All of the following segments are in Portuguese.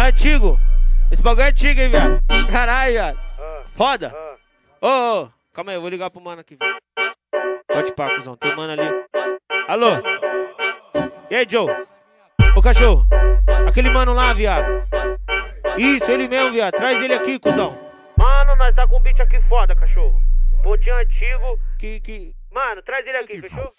antigo. Esse bagulho é antigo, hein, viado. Caralho, viado. Foda. Ô, calma aí, eu vou ligar pro mano aqui, velho. Pode pá, cuzão. Tem mano ali. Alô? E aí, Joe? Ô, cachorro. Aquele mano lá, viado. Isso, ele mesmo, viado. Traz ele aqui, cuzão. Mano, nós tá com um beat aqui foda, cachorro. Pontinho antigo que... Mano, traz ele aqui, fechou?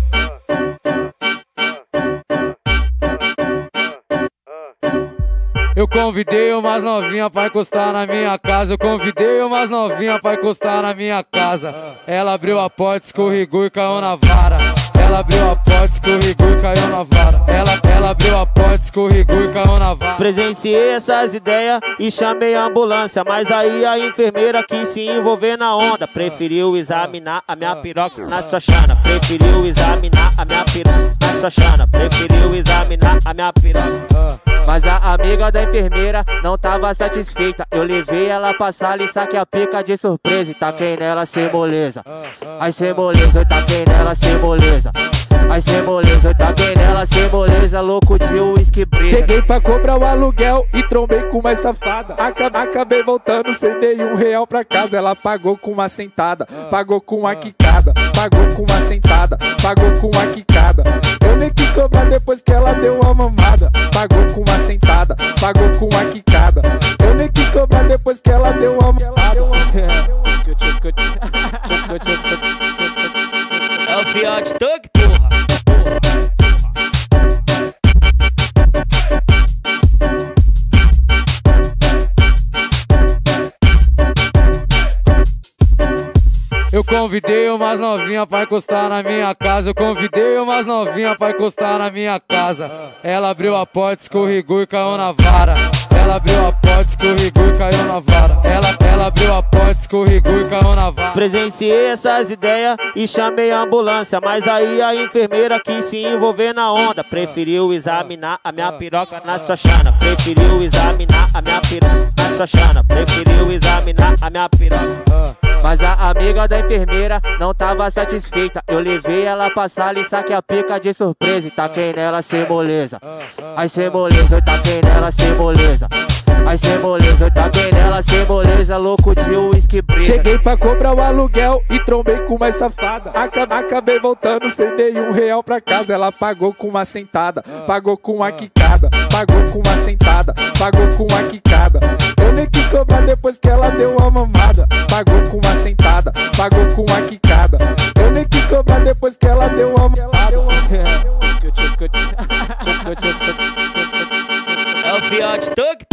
Eu convidei umas novinha pra encostar na minha casa. Eu convidei umas novinha pra encostar na minha casa. Ela abriu a porta, escorregou e caiu na vara. Ela abriu a porta, escorregou e caiu na vara. Ela abriu a porta, escorregou e caiu na vara. Presenciei essas ideias e chamei a ambulância, mas aí a enfermeira quis se envolver na onda. Preferiu examinar a minha piroca na sua chana. Preferiu examinar a minha piroca na sua chana. Preferiu examinar a minha piroca. Mas a amiga da enfermeira não tava satisfeita. Eu levei ela pra sala e saquei a pica de surpresa. E taquei nela sem moleza. Ai sem moleza, eu taquei nela sem moleza. Ai sem moleza, eu taquei nela sem moleza. Louco de uísque brega. Cheguei pra cobrar o aluguel e trombei com mais safada. Acabei voltando sem nenhum real pra casa. Ela pagou com uma sentada, pagou com uma quicada. Pagou com uma sentada, pagou com uma quicada. Eu nem quis cobrar depois que ela deu uma mamada. Pagou com uma sentada, pagou com uma quicada. Eu nem quis cobrar depois que ela deu uma mamada. É o Fiat Tug, porra. Eu convidei umas novinha pra encostar na minha casa. Eu convidei umas novinha pra encostar na minha casa. Ela abriu a porta, escorregou e caiu na vara. Ela abriu a porta, escorregou e caiu na vara. Ela abriu a porta, escorregou e caiu na vara. Presenciei essas ideias e chamei a ambulância, mas aí a enfermeira quis se envolver na onda. Preferiu examinar a minha piroca na sua chana. Preferiu examinar a minha piroca na sua chana. Preferiu examinar a minha piroca. Mas a amiga da enfermeira não tava satisfeita. Eu levei ela pra sala e saquei a pica de surpresa. E taquei nela sem moleza. Ai sem moleza, eu taquei nela sem moleza. Ai sem moleza, eu taquei nela sem moleza. Louco de uísque brega. Cheguei pra cobrar o aluguel e trombei com mais safada. Acabei voltando sem nenhum real pra casa. Ela pagou com uma sentada, pagou com uma quicada. Pagou com uma sentada, pagou com uma quicada. Eu nem quis cobrar depois que ela deu uma mamada. Pagou com uma sentada, pagou com uma quicada. Eu nem quis cobrar depois que ela deu uma mamada. É o Fiat Tug,